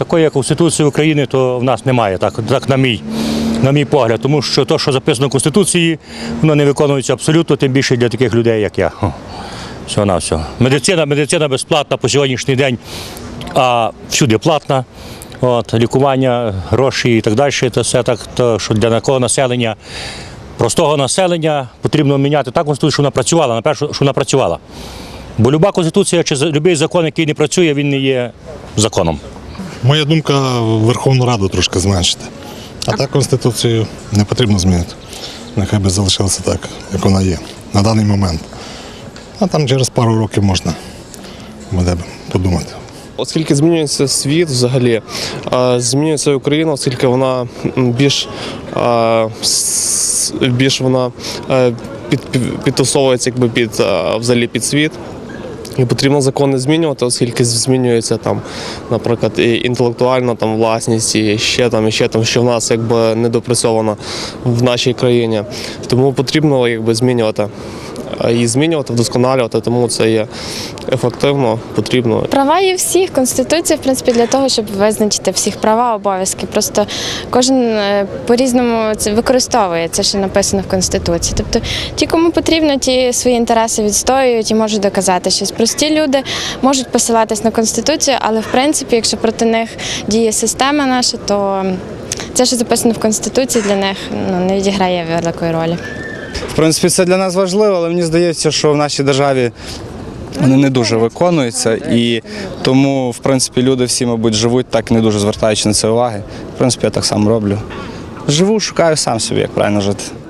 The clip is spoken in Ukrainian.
такої Конституції України, то в нас немає, так на мій погляд. Тому що те, що записано в Конституції, воно не виконується абсолютно, тим більше для таких людей, як я. Всього-навсього. Медицина безплатна по сьогоднішній день, а всюди платна. Лікування, гроші і так далі, це все так, що для такого населення, простого населення потрібно міняти так Конституцію, щоб вона працювала, наперше, що вона працювала. Бо люба Конституція чи будь-який закон, який не працює, він не є законом. Моя думка, Верховну Раду трошки зменшити. А так Конституцію не потрібно змінити. Нехай би залишилося так, як вона є на даний момент. А там через пару років можна буде подумати. Оскільки змінюється світ взагалі, змінюється Україна, оскільки вона більш вона підтасовується взагалі під світ. І потрібно закони змінювати, оскільки змінюється там, наприклад, і інтелектуальна там власність, і ще там, що в нас не допрацьовано в нашій країні. Тому потрібно змінювати. І змінювати, вдосконалювати, тому це є ефективно, потрібно. Права є всіх. Конституція, в принципі, для того, щоб визначити всіх права, обов'язки. Просто кожен по-різному це використовує це, що написано в Конституції. Тобто ті, кому потрібно, ті свої інтереси відстоюють і можуть доказати щось. Прості люди можуть посилатись на Конституцію, але, в принципі, якщо проти них діє система наша, то це, що записано в Конституції, для них не відіграє великої ролі. В принципі, це для нас важливо, але мені здається, що в нашій державі вони не дуже виконуються, і тому, в принципі, люди всі, мабуть, живуть так, не дуже звертаючи на це уваги. В принципі, я так само роблю. Живу, шукаю сам собі, як правильно жити.